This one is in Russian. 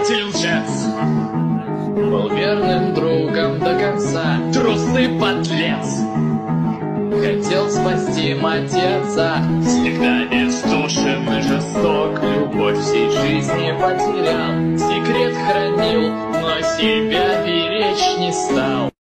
предатель лжец. Был верным другом до конца, Трусый подлец. хотел спасти мать и отца. Всегда бездушен и жесток, Любовь всей жизни потерял, секрет хранил, но себя беречь не стал.